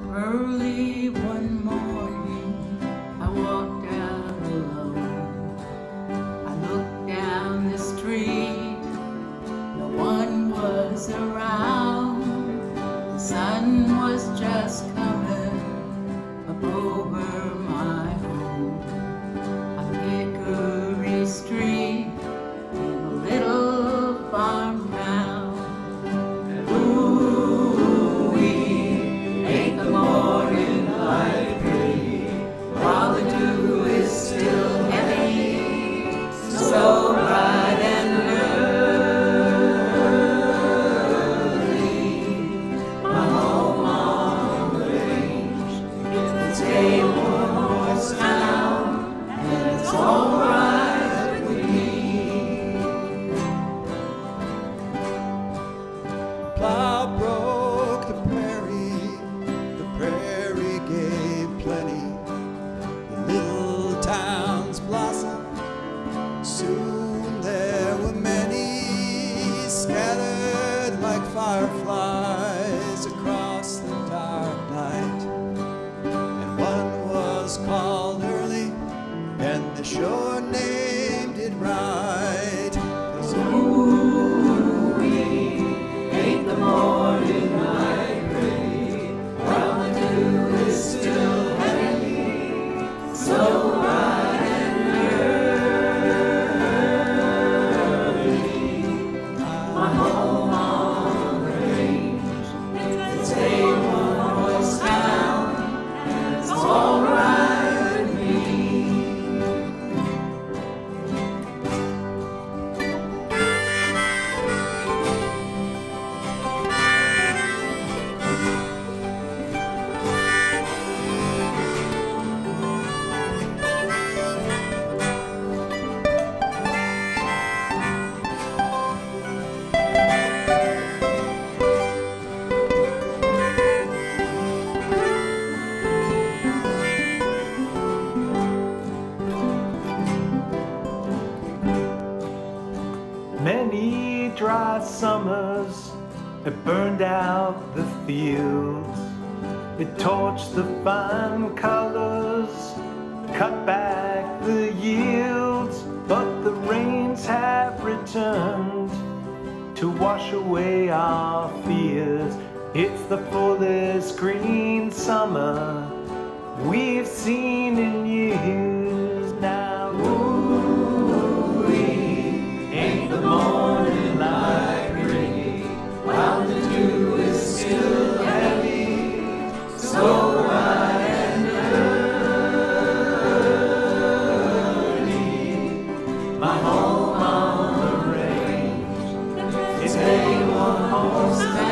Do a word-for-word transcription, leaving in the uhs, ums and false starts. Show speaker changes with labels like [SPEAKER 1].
[SPEAKER 1] Early one morning, I walked out alone. I looked down the street, no one was around. The sun was just coming up over my home on Hickory Street in a little farm town. And ooh, we ain't the morning light pretty, while the dew is still heavy, so bright and early. My home on the range is the Table Horse Town, and it's all right with me.
[SPEAKER 2] Plow broke the prairie, the prairie gave plenty. The little towns blossomed, soon there were many, scattered like fireflies across the dark night. And one was called Early, and they sure named it right. 'Cause
[SPEAKER 1] Ooh, we ain't the morning light ready, while the dew is still heavy, so bright and early. My home on the range, it's a Table Horse Town, and it's all right with me.
[SPEAKER 3] Many dry summers, it burned out the fields. It torched the fine colors, cut back the yields. But the rains have returned to wash away our fears. It's the fullest green summer we've seen in years now. Ooh, we ain't the morning light pretty, while the dew is still heavy, so bright and early. My home on the range is Table Horse Town.